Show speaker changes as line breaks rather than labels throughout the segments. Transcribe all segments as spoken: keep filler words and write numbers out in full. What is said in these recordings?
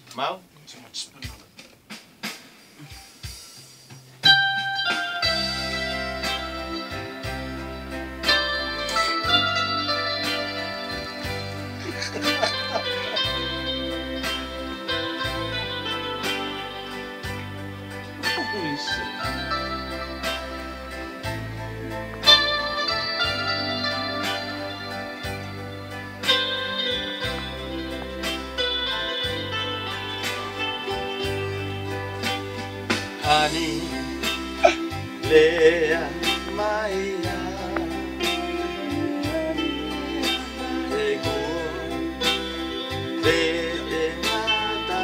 Mau?
So much spin on it. Holy shit.
Honey, Leia, Maia, Ego, Vede nada,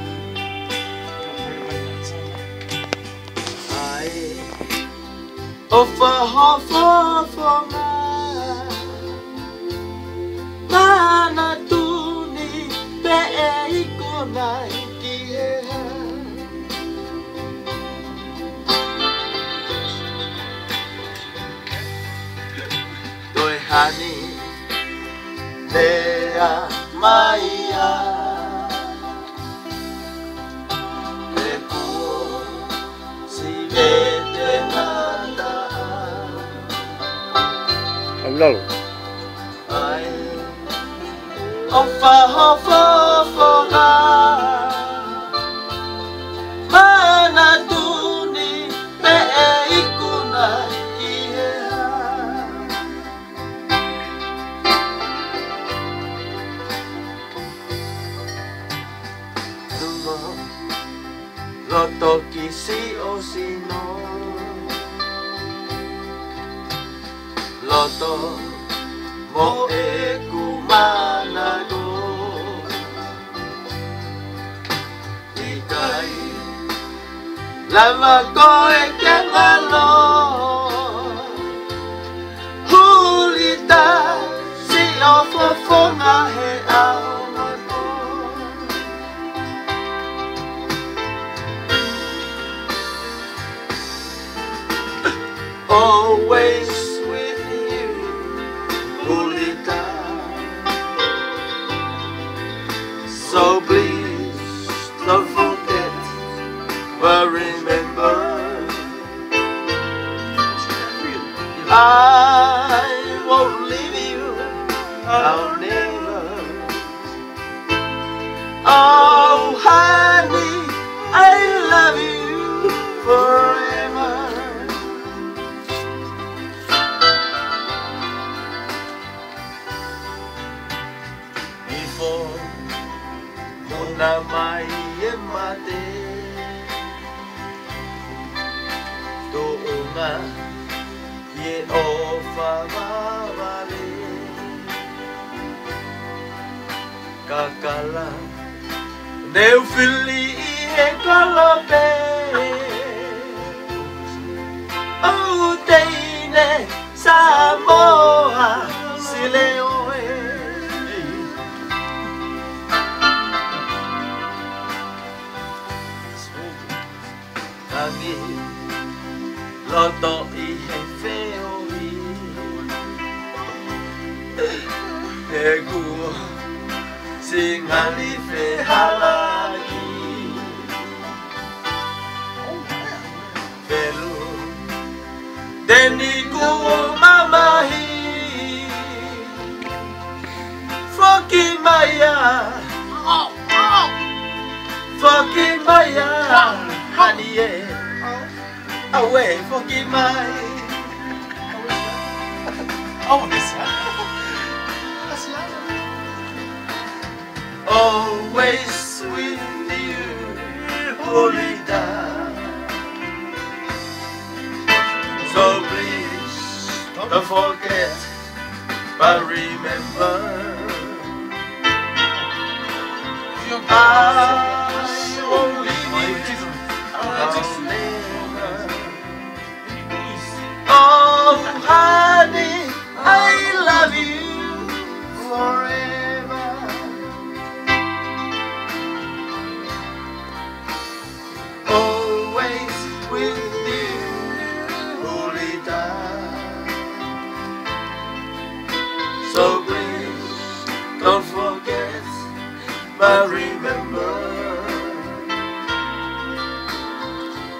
Ai, Ofa, Hofa, Foma, Mana Tuni, Pe Ikonai, Kia. Honey, Leia, Maia, Eko, si vede nada.
Hablalo.
Ai, ofa, ofa, ofa, mana tuni, pe ikuna iha. Loto kisi osino, Loto mo e kumanago, Ikai lava ko e kengalo, Hulita si ofofonga he ao. Always with you, Julita. So please don't forget, but remember, I won't leave you, I'll never. Oh honey, I love you forever. Muna mai e mate To'unga ye ofa mawale Kakala Neu fili e kolope O teine Samoa Sileoe Loto i he feo i He guo Singali fe halagi Velu Deni guo mamahi Foki maya Foki maya Honey yeah Away, forgive my.
Oh, this one.
Always with you, Julita. So please don't forget, but remember, I won't leave you. I'll never. Oh, honey, I love you forever. Always with you, Julita. So please don't forget, but remember.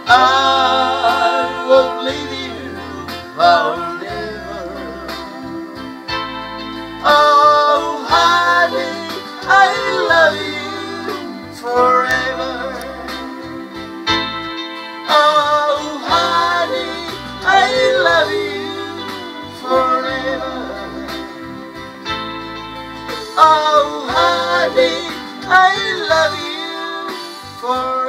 I won't leave you forever. Oh, honey, I love you forever. Oh, honey, I love you forever. Oh, honey, I love you forever.